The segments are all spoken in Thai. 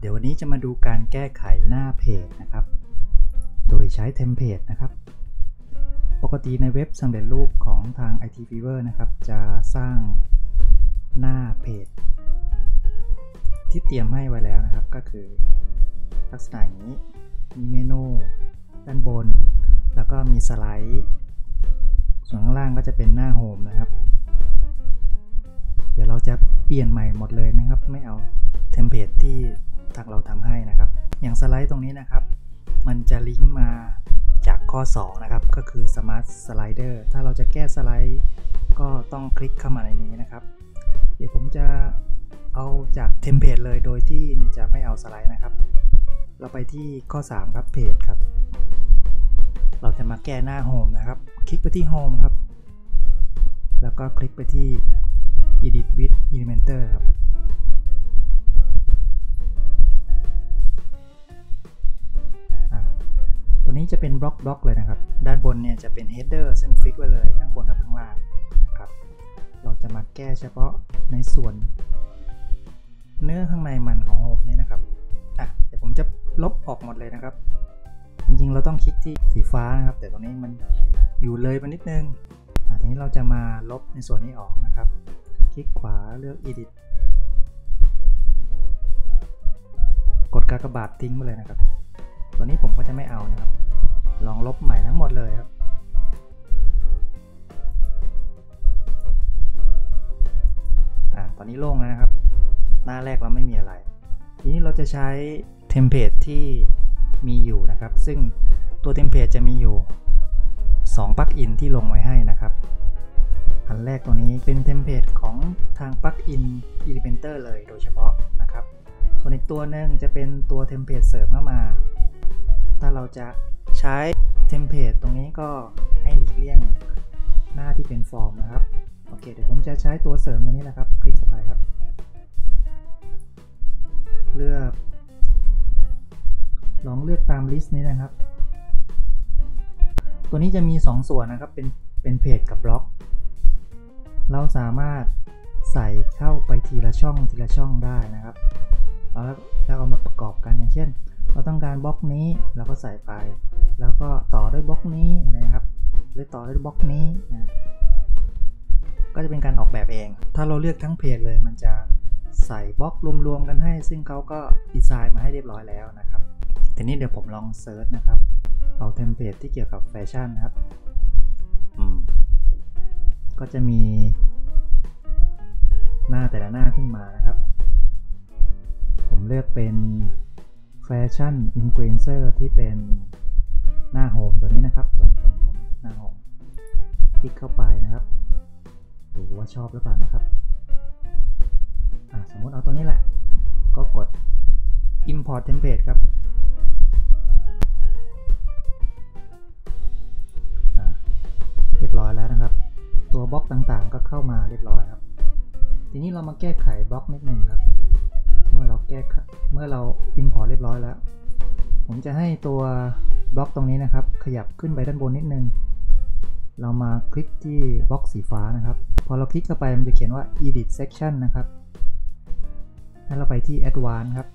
เดี๋ยววันนี้จะมาดูการแก้ไขหน้าเพจนะครับโดยใช้เทมเพลตนะครับปกติในเว็บสำเร็จรูปของทาง IT Fever นะครับจะสร้างหน้าเพจที่เตรียมให้ไว้แล้วนะครับก็คือลักษณะอย่างนี้มีเมนูด้านบนแล้วก็มีสไลด์ส่วนข้างล่างก็จะเป็นหน้าโฮมนะครับเดี๋ยวเราจะเปลี่ยนใหม่หมดเลยนะครับไม่เอาเทมเพลตที่ทางเราทำให้นะครับอย่างสไลด์ตรงนี้นะครับมันจะลิงก์มาจากข้อ2นะครับก็คือ Smart Slider ถ้าเราจะแก้สไลด์ก็ต้องคลิกเข้ามาในนี้นะครับเดี๋ยวผมจะเอาจากเทมเพลตเลยโดยที่จะไม่เอาสไลด์นะครับเราไปที่ข้อ3ครับเพจครับเราจะมาแก้หน้าโฮมนะครับคลิกไปที่โฮมครับแล้วก็คลิกไปที่ Edit with Elementor ครับตัวนี้จะเป็นบล็อกเลยนะครับด้านบนเนี่ยจะเป็น header ซึ่งฟิกไว้เลยข้างบนกับข้างล่างนะครับเราจะมาแก้เฉพาะในส่วนเนื้อข้างในมันของโฮมนี่นะครับเดี๋ยวผมจะลบออกหมดเลยนะครับจริงๆเราต้องคลิกที่สีฟ้านะครับแต่ตรงนี้มันอยู่เลยไปนิดนึงทีนี้เราจะมาลบในส่วนนี้ออกนะครับคลิกขวาเลือก edit กดกากบาททิ้งไปเลยนะครับตัวนี้ผมก็จะไม่เอานะครับลองลบใหม่ทั้งหมดเลยครับตอนนี้โล่งแล้วนะครับหน้าแรกเราไม่มีอะไรทีนี้เราจะใช้เทมเพลตที่มีอยู่นะครับซึ่งตัวเทมเพลตจะมีอยู่2ปลั๊กอินที่ลงไว้ให้นะครับอันแรกตัวนี้เป็นเทมเพลตของทางปลั๊กอิน Elementor เลยโดยเฉพาะนะครับส่วนอีกตัวนึงจะเป็นตัวเทมเพลตเสริมเข้ามาถ้าเราจะใช้เทมเพลตตรงนี้ก็ให้หลีกเลี่ยงหน้าที่เป็นฟอร์มนะครับโอเคเดี๋ยวผมจะใช้ตัวเสริมตัวนี้นะครับคลิกเข้าไปครับลองเลือกตามลิสต์นี้นะครับตัวนี้จะมี2ส่วนนะครับเป็นเพจกับบล็อกเราสามารถใส่เข้าไปทีละช่องได้นะครับแล้วเอามาประกอบกันอย่างเช่นเราต้องการบล็อกนี้เราก็ใส่ไปแล้วก็ต่อด้วยบล็อกนี้นะครับหรือต่อด้วยบล็อกนี้ก็จะเป็นการออกแบบเองถ้าเราเลือกทั้งเพจเลยมันจะใส่บล็อกรวมๆกันให้ซึ่งเขาก็ดีไซน์มาให้เรียบร้อยแล้วนะครับทีนี้เดี๋ยวผมลองเซิร์ชนะครับเอาเทมเพลตที่เกี่ยวกับแฟชั่นนะครับก็จะมีหน้าแต่ละหน้าขึ้นมานะครับผมเลือกเป็นแฟชั่นอินฟลูเอนเซอร์ที่เป็นหน้าโฮมตัวนี้นะครับตัวหน้าโฮมคลิกเข้าไปนะครับดูว่าชอบหรือเปล่านะครับสมมติเอาตัวนี้แหละก็กด import template ครับเรียบร้อยแล้วนะครับตัวบล็อกต่างๆก็เข้ามาเรียบร้อยครับทีนี้เรามาแก้ไขบล็อกนิดนึงครับเมื่อเรา import เรียบร้อยแล้วผมจะให้ตัวบล็อกตรงนี้นะครับขยับขึ้นไปด้านบนนิดนึงเรามาคลิกที่บล็อกสีฟ้านะครับพอเราคลิกเข้าไปมันจะเขียนว่า edit section นะครับแล้วเราไปที่ advanced ครับ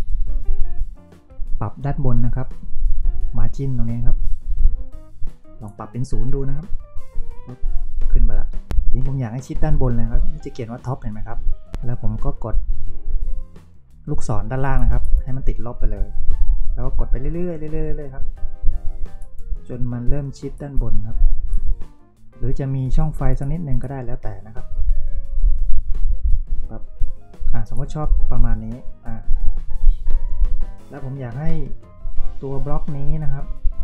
ปรับด้านบนนะครับ margin ตรงนี้ครับลองปรับเป็น0ดูนะครับขึ้นไปละทีนี้ผมอยากให้ชิดด้านบนเลยครับนี่จะเขียนว่าท็อปเห็นไหมครับแล้วผมก็กดลูกศรด้านล่างนะครับให้มันติดลบไปเลยแล้วก็กดไปเรื่อยๆครับจนมันเริ่มชิดด้านบนครับหรือจะมีช่องไฟสักนิดนึงก็ได้แล้วแต่นะครับสมมติชอบประมาณนี้แล้วผมอยากให้ตัวบล็อกนี้นะครับ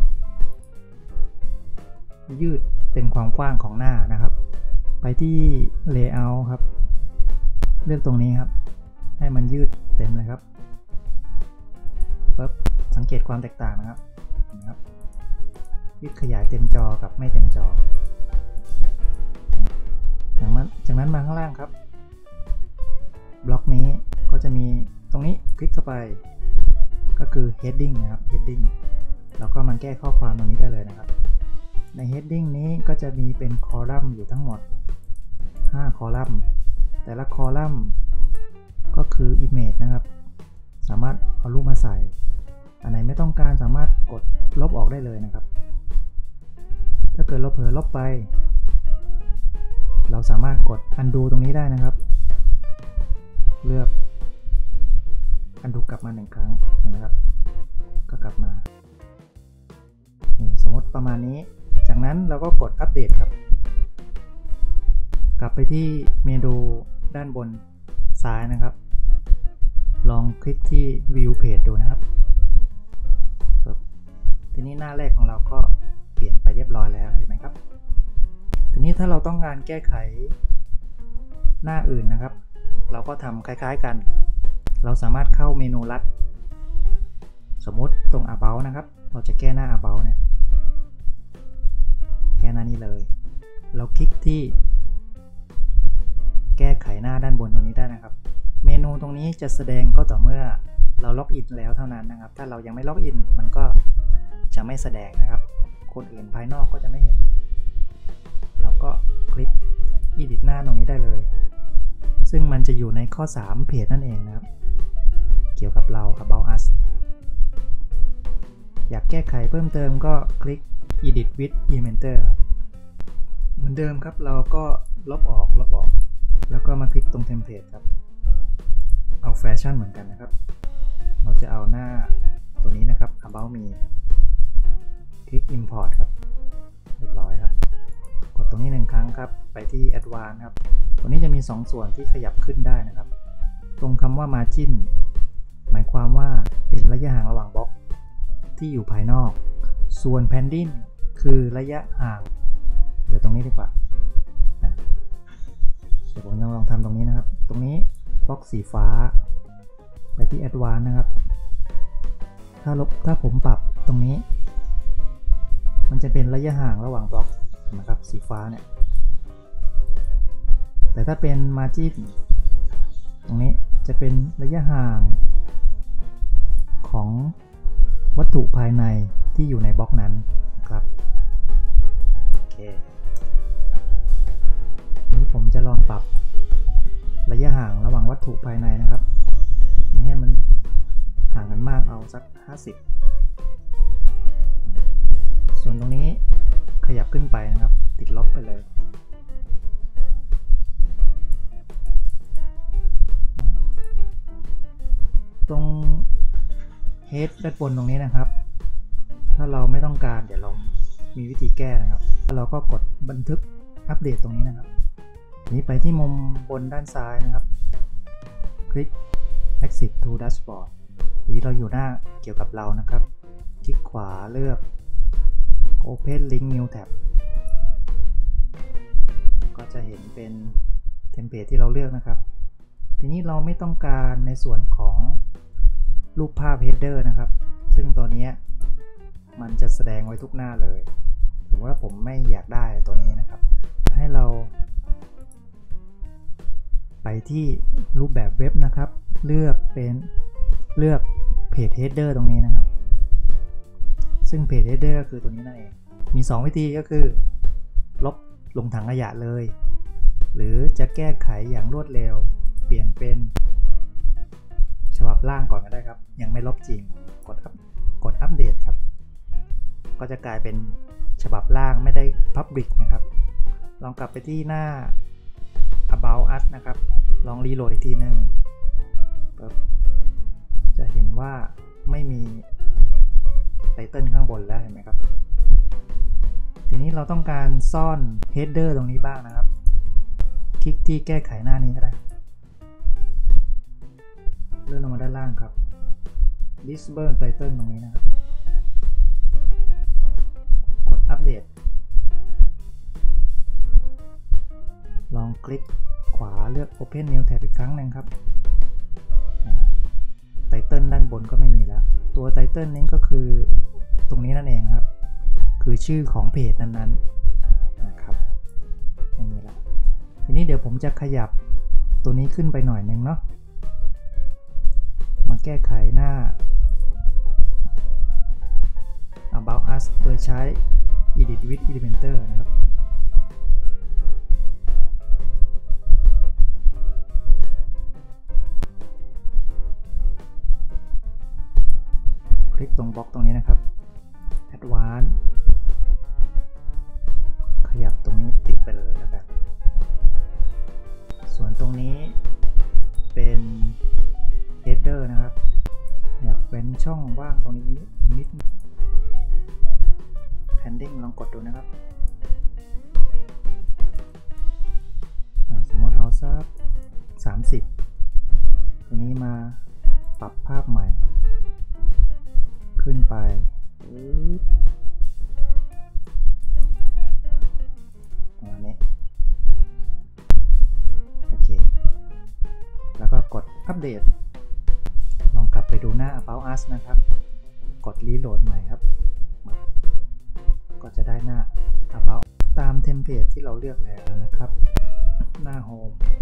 ยืดเต็มความกว้างของหน้านะครับไปที่ Layout ครับเลือกตรงนี้ครับให้มันยืดเต็มเลยครับปุ๊บสังเกตความแตกต่างนะครับยืดขยายเต็มจอกับไม่เต็มจอจากนั้นมาข้างล่างครับบล็อกนี้ก็จะมีตรงนี้คลิกเข้าไปก็คือ heading นะครับ heading แล้วก็มันแก้ข้อความตรงนี้ได้เลยนะครับใน heading นี้ก็จะมีเป็นคอลัมน์อยู่ทั้งหมด5คอลัมน์แต่ละคอลัมน์ก็คือ image นะครับสามารถเอารูปมาใส่อันไหนไม่ต้องการสามารถกดลบออกได้เลยนะครับ ถ้าเกิดเราเผลอลบไปเราสามารถกด undo ตรงนี้ได้นะครับเลือก undo กลับมา1ครั้งเห็นไหมครับก็กลับมานี่สมมติประมาณนี้จากนั้นเราก็กดอัปเดตครับกลับไปที่เมนูด้านบนซ้ายนะครับลองคลิกที่ view page ดูนะครับทีนี้หน้าแรกของเราก็เปลี่ยนไปเรียบร้อยแล้วเห็นไหมครับทีนี้ถ้าเราต้องการแก้ไขหน้าอื่นนะครับเราก็ทำคล้ายๆกันเราสามารถเข้าเมนูลัดสมมติตรง about นะครับเราจะแก้หน้า about เนี่ยแก้หน้านี้เลยเราคลิกที่แก้ไขหน้าด้านบนตรงนี้ได้นะครับเมนูตรงนี้จะแสดงก็ต่อเมื่อเราล็อกอินแล้วเท่านั้นนะครับถ้าเรายังไม่ล็อกอินมันก็จะไม่แสดงนะครับคนอื่นภายนอกก็จะไม่เห็นเราก็คลิก edit หน้าตรงนี้ได้เลยซึ่งมันจะอยู่ในข้อ3เพจนั่นเองนะครับเกี่ยวกับเรา about us อยากแก้ไขเพิ่มเติมก็คลิก edit with Elementor เหมือนเดิมครับเราก็ลบออกแล้วก็มาคลิกตรงเทมเพลตครับเอาแฟชั่นเหมือนกันนะครับเราจะเอาหน้าตัวนี้นะครับ about me คลิก import ครับเรียบร้อยครับกดตรงนี้1ครั้งครับไปที่ advanced ครับตัวนี้จะมี2ส่วนที่ขยับขึ้นได้นะครับตรงคำว่า margin หมายความว่าเป็นระยะห่างระหว่างบล็อกที่อยู่ภายนอกส่วน padding คือระยะห่างเดี๋ยวตรงนี้ดีกว่าเดี๋ยวผมจะลองทำตรงนี้นะครับตรงนี้บล็อกสีฟ้าไปที่ advanced นะครับถ้าผมปรับตรงนี้มันจะเป็นระยะห่างระหว่างบล็อกนะครับสีฟ้าเนี่ยแต่ถ้าเป็น margin ตรงนี้จะเป็นระยะห่างของวัตถุภายในที่อยู่ในบล็อกนั้นครับโอเคนี้ผมจะลองปรับระยะห่างระหว่างวัตถุภายในนะครับไม่ให้มันห่างกันมากเอาสัก50ส่วนตรงนี้ขยับขึ้นไปนะครับติดลบไปเลยตรง head ด้านบนตรงนี้นะครับถ้าเราไม่ต้องการเดี๋ยวเรามีวิธีแก้นะครับเราก็กดบันทึกอัปเดตตรงนี้นะครับนี้ไปที่มุมบนด้านซ้ายนะครับคลิก exit to dashboard นี้เราอยู่หน้าเกี่ยวกับเรานะครับคลิกขวาเลือก open link new tab ก็จะเห็นเป็นเทมเพลตที่เราเลือกนะครับทีนี้เราไม่ต้องการในส่วนของรูปภาพ header นะครับซึ่งตัวนี้มันจะแสดงไว้ทุกหน้าเลยสมมติว่าผมไม่อยากได้ตัวนี้นะครับให้เราไปที่รูปแบบเว็บนะครับเลือกเพจ header ตรงนี้นะครับซึ่งเพจ header ก็คือตัวนี้นั่นเองมี2วิธีก็คือลบลงถังขยะเลยหรือจะแก้ไขอย่างรวดเร็วเปลี่ยนเป็นฉบับล่างก่อนก็ได้ครับยังไม่ลบจริงกดอัปเดตครับก็จะกลายเป็นฉบับล่างไม่ได้ Public นะครับลองกลับไปที่หน้า About Us นะครับลองรีโหลดอีกทีนึงจะเห็นว่าไม่มีไตเติลข้างบนแล้วเห็นไหมครับทีนี้เราต้องการซ่อน Header ตรงนี้บ้างนะครับคลิกที่แก้ไขหน้านี้ก็ได้เลื่อนลงมาด้านล่างครับ Disable Title ตรงนี้นะครับกดอัปเดตลองคลิกขวาเลือก Open New Tab อีกครั้งหนึ่งครับไตเติลด้านบนก็ไม่มีแล้วตัวไตเติลนี้ก็คือตรงนี้นั่นเองครับคือชื่อของเพจนั้นๆนะครับไม่มีแล้วทีนี้เดี๋ยวผมจะขยับตัวนี้ขึ้นไปหน่อยนึงเนาะมาแก้ไขหน้า About Us โดยใช้ Edit with Elementor นะครับบล็อกตรงนี้นะครับ Advanced ขยับตรงนี้ติดไปเลยแล้วกันส่วนตรงนี้เป็น header นะครับอยากเป็นช่องว่างตรงนี้นิด Padding ลองกดดูนะครับสมมติเอาสัก30ทีนี้มาปรับภาพใหม่ขึ้นไปประมาณนี้โอเคแล้วก็กดอัปเดตลองกลับไปดูหน้า About Us นะครับกดรีโหลดใหม่ครับก็จะได้หน้า About ตามเทมเพลตที่เราเลือกแล้วนะครับหน้า Home